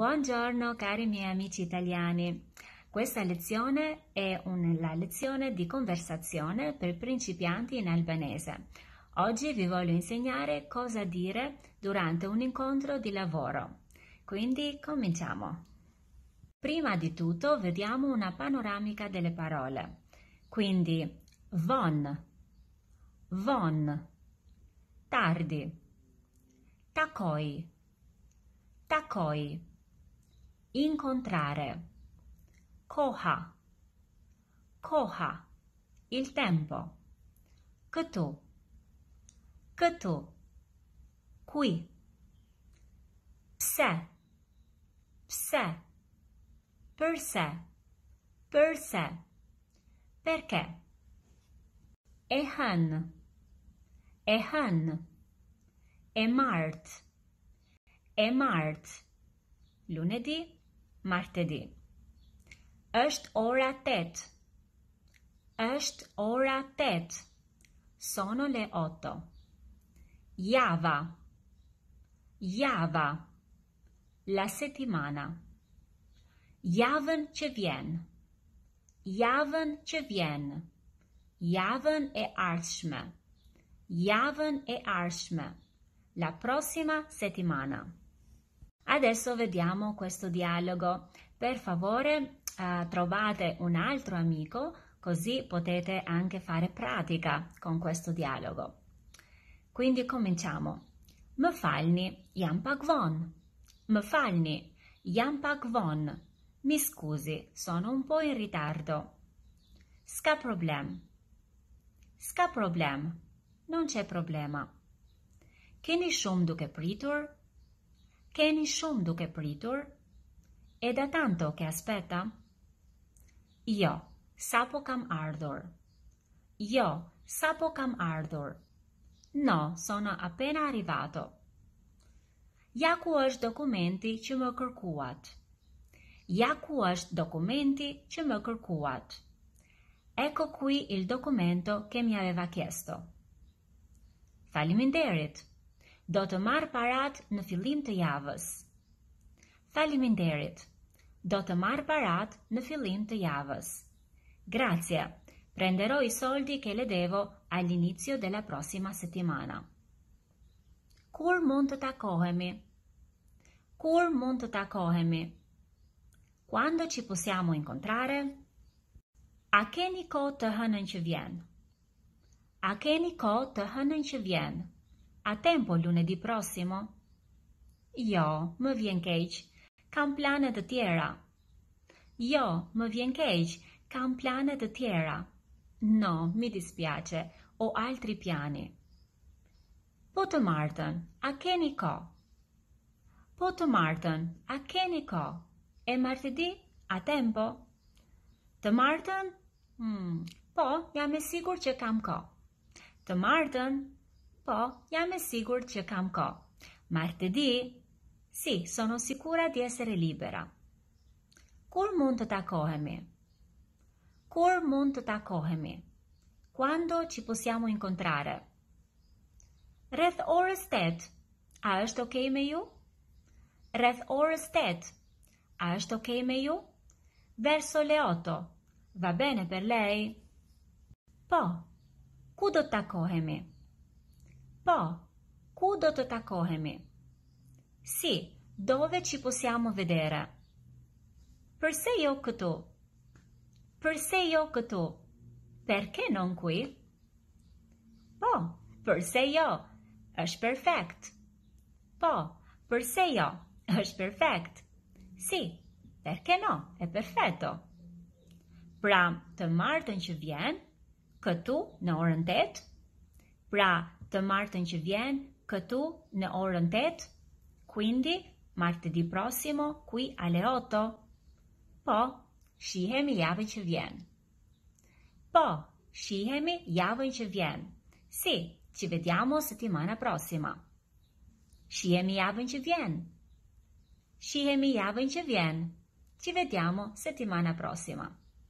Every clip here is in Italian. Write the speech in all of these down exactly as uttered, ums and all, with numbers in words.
Buongiorno cari miei amici italiani, questa lezione è una lezione di conversazione per principianti in albanese. Oggi vi voglio insegnare cosa dire durante un incontro di lavoro, quindi cominciamo. Prima di tutto vediamo una panoramica delle parole, quindi von, von, tardi, takoi, takoi, incontrare, koha, koha, il tempo, këtu, këtu, qui, pse, pse, përse, përse, perché, e hën, e hën, e mart, e mart, lunedì, martedì. Është ora tetë. Është ora tetë. Sono le otto. Java. Java. La settimana. Javën që vjen. Javën që vjen. Javën e ardhshme. Javën e ardhshme. La prossima settimana. Adesso vediamo questo dialogo. Per favore uh, trovate un altro amico, così potete anche fare pratica con questo dialogo. Quindi cominciamo. Më falni, jam pak vonë. Më falni, jam pak vonë. Mi scusi, sono un po' in ritardo. S'ka problem. S'ka problem. Non c'è problema. Keni shumë duke pritur? Keni shumë duke pritur? È da tanto che aspetta? Jo, sapo kam ardhur. Jo, sapo kam ardhur. No, sono appena arrivato. Ja ku është dokumenti që më kërkuat? Ja ku është dokumenti që më kërkuat? Ecco qui il documento che mi aveva chiesto. Faleminderit. Do të marr parat në fillim të javës. Faleminderit. Do të marr parat në fillim të javës. Grazie. Prenderò i soldi che le devo all'inizio della prossima settimana. Kur mund të takohemi? Kur mund të takohemi? Quando ci possiamo incontrare? A keni kohë të hënën që vjen? A keni kohë të hënën që vjen? A tempo lunedì prossimo? Jo, më vjen keq. Kam plane të tjera. Jo, më vjen keq. Kam plane të tjera. No, mi dispiace. Ho altri piani. Po të martën, a keni kohë? Po të martën, a keni kohë? E martedì, a tempo? Të martën? Hmm, po, jam e sigurt që kam kohë. Të martën? Po, jam e sigurt që kam kohë. Martedì? Sì, sono sicura di essere libera. Kur mund të takohemi? Kur mund të takohemi? Quando ci possiamo incontrare? Rreth orës tetë. A është okay me ju? Rreth orës tetë. A është okay me ju? Verso le otto. Va bene per lei? Po. Ku do të takohemi? Po, ku do të takohemi? Sì, dove ci possiamo vedere? Përse jo këtu? Përse jo këtu? Perché non qui? Po, përse jo? Është perfekt. Po, përse jo? Është perfekt. Sì, perché no? È perfetto. Pra, të martën që vjen, këtu në orën tetë? Pra, të martën që vjen, këtu në orën tetë, quindi martedì prossimo qui alle otto. Po, shihemi javën që vjen. Po, shihemi javën që vjen. Sì, ci vediamo settimana prossima. Shihemi javën që vjen. Shihemi javën që vjen. Ci vediamo settimana prossima.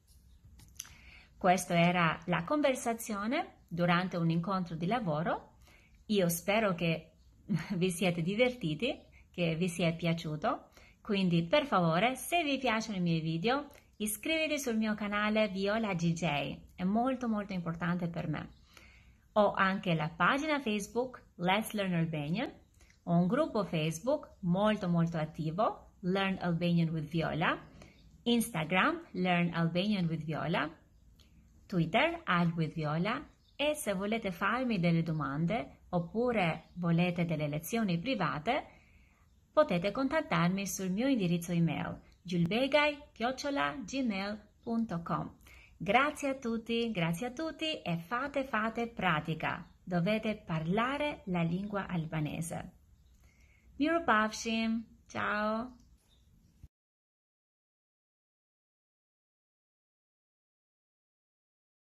Questa era la conversazione durante un incontro di lavoro. Io spero che vi siete divertiti, che vi sia piaciuto Quindi per favore, se vi piacciono i miei video, iscrivetevi sul mio canale Viola D J, è molto molto importante per me. Ho anche la pagina Facebook Let's Learn Albanian, ho un gruppo Facebook molto molto attivo, Learn Albanian with Viola, Instagram Learn Albanian with Viola, Twitter Al with Viola, e se volete farmi delle domande oppure volete delle lezioni private, potete contattarmi sul mio indirizzo email giulbegai chiocciola gmail punto com. Grazie a tutti, grazie a tutti e fate fate pratica. Dovete parlare la lingua albanese. Mirupafshim, ciao!